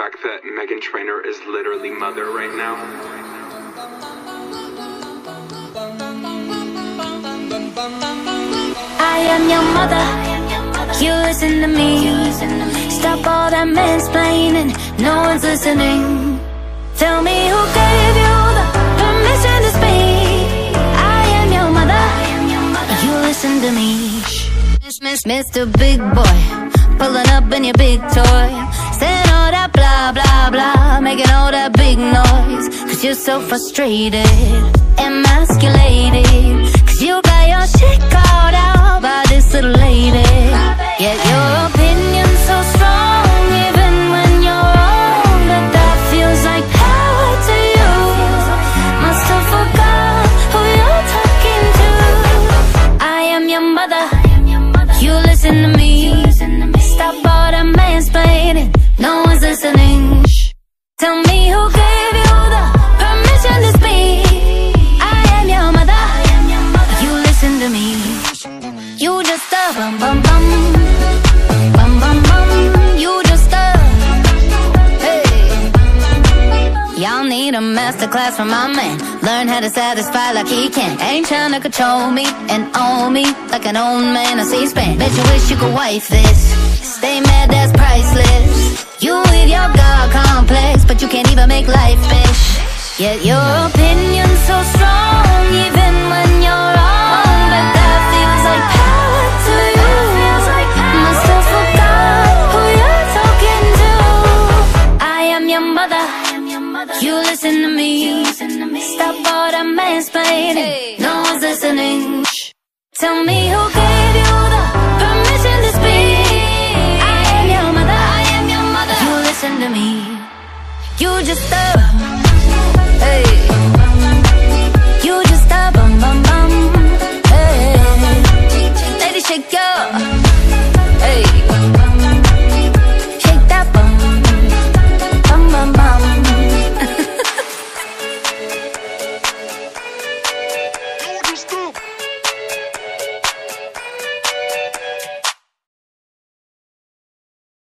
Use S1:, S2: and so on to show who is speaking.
S1: fact that Meghan Trainor is literally mother right now?
S2: I am your mother, you listen to me. Stop all that mansplaining, no one's listening. Tell me who gave you the permission to speak. I am your mother, you listen to me. Mr. Big Boy, pulling up in your big toy, saying all that blah blah blah, making all that big noise. Cause you're so frustrated, emasculated, cause you got your shit called out by this little lady. Yet your opinion's so strong, even when you're wrong, that feels like power to you. Must have forgot who you're talking to. I am your mother, you listen to me. Stop all the mansplaining, no one's listening. Tell me who gave you the permission to speak. I am your mother, you listen to me. You just a bum bum bum, bum bum bum. You just a, hey. Y'all need a masterclass from my man. Learn how to satisfy like he can. Ain't trying to control me and own me like an old man on C-SPAN. Bet you wish you could wife this. Stay mad, that's priceless. You with your God complex, but you can't even make life, bitch. Yet your opinion's so strong, even when you're wrong. But that feels like power to you. Must have forgot who you're talking to. I am your mother, you listen to me. Stop all the mansplaining, no one's listening. Tell me who gave you the permission to speak. I am your mother, you listen to me. You just hey.